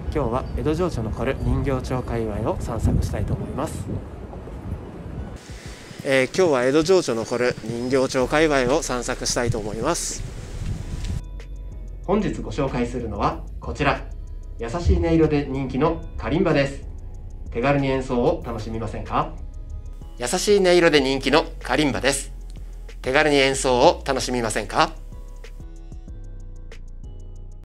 今日は江戸情緒残る人形町界隈を散策したいと思います。今日は江戸情緒残る人形町界隈を散策したいと思います。本日ご紹介するのはこちら、優しい音色で人気のカリンバです。手軽に演奏を楽しみませんか？優しい音色で人気のカリンバです。手軽に演奏を楽しみませんか？